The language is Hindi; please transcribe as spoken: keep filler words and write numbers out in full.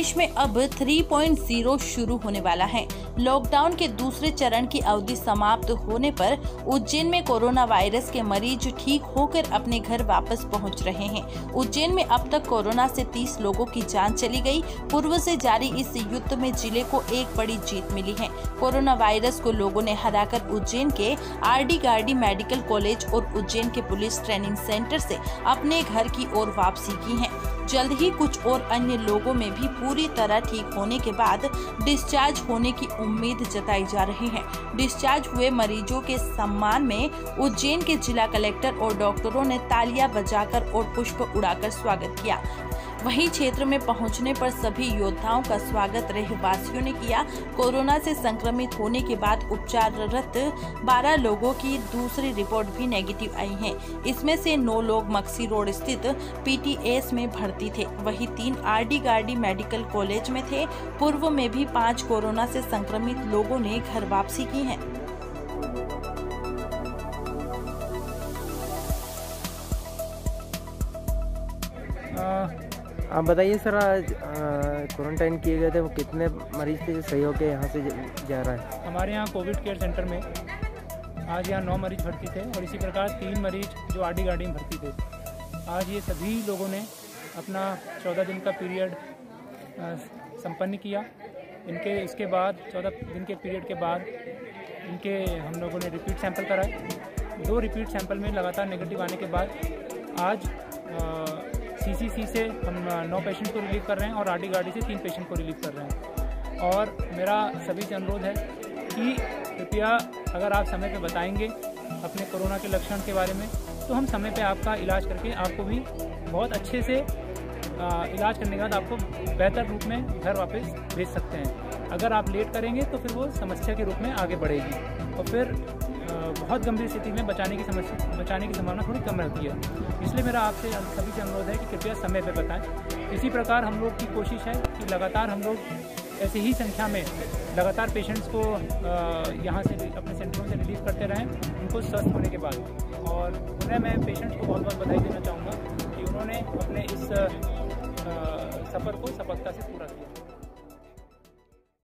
प्रदेश में अब तीन पॉइंट शून्य शुरू होने वाला है। लॉकडाउन के दूसरे चरण की अवधि समाप्त होने पर उज्जैन में कोरोना वायरस के मरीज ठीक होकर अपने घर वापस पहुंच रहे हैं। उज्जैन में अब तक कोरोना से तीस लोगों की जान चली गई। पूर्व से जारी इस युद्ध में जिले को एक बड़ी जीत मिली है। कोरोना वायरस को लोगों ने हराकर उज्जैन के आरडी गार्डी मेडिकल कॉलेज और उज्जैन के पुलिस ट्रेनिंग सेंटर से अपने घर की ओर वापसी की है। जल्द ही कुछ और अन्य लोगों में भी पूरी तरह ठीक होने के बाद डिस्चार्ज होने की उम्मीद जताई जा रही है। डिस्चार्ज हुए मरीजों के सम्मान में उज्जैन के जिला कलेक्टर और डॉक्टरों ने तालियां बजाकर और पुष्प उड़ाकर स्वागत किया। वहीं क्षेत्र में पहुंचने पर सभी योद्धाओं का स्वागत रहवासियों ने किया। कोरोना से संक्रमित होने के बाद उपचाररत बारह लोगों की दूसरी रिपोर्ट भी नेगेटिव आई है। इसमें से नौ लोग मक्सी रोड स्थित पीटीएस में भर्ती थे, वहीं तीन आरडी गार्डी मेडिकल कॉलेज में थे। पूर्व में भी पाँच कोरोना से संक्रमित लोगों ने घर वापसी की है। आप बताइए सर, आज क्वारंटाइन किए गए थे वो कितने मरीज थे जो सही होकर यहाँ से जा रहा है? हमारे यहाँ कोविड केयर सेंटर में आज यहाँ नौ मरीज भर्ती थे और इसी प्रकार तीन मरीज जो आरडी गार्डी में भर्ती थे। आज ये सभी लोगों ने अपना चौदह दिन का पीरियड संपन्न किया। इनके इसके बाद चौदह दिन के पीरियड के बाद इनके हम लोगों ने रिपीट सैंपल कराए। दो रिपीट सैंपल में लगातार नेगेटिव आने के बाद आज सीसीसी से हम नौ पेशेंट को रिलीव कर रहे हैं और आरडी गार्डी से तीन पेशेंट को रिलीव कर रहे हैं। और मेरा सभी से अनुरोध है कि कृपया अगर आप समय पे बताएंगे अपने कोरोना के लक्षण के बारे में, तो हम समय पे आपका इलाज करके आपको भी बहुत अच्छे से आ, इलाज करने के बाद आपको बेहतर रूप में घर वापस भेज सकते हैं। अगर आप लेट करेंगे तो फिर वो समस्या के रूप में आगे बढ़ेगी और फिर बहुत गंभीर स्थिति में बचाने की समस्या बचाने की संभावना थोड़ी कम रहती है। इसलिए मेरा आपसे सभी से अनुरोध है कि कृपया समय पे बताएं। इसी प्रकार हम लोग की कोशिश है कि लगातार हम लोग ऐसे ही संख्या में लगातार पेशेंट्स को यहाँ से अपने सेंटरों से रिलीव करते रहें उनको स्वस्थ होने के बाद। और पुनः मैं पेशेंट्स को बहुत बहुत बधाई देना चाहूँगा कि उन्होंने अपने इस सफ़र को सफलता से पूरा किया।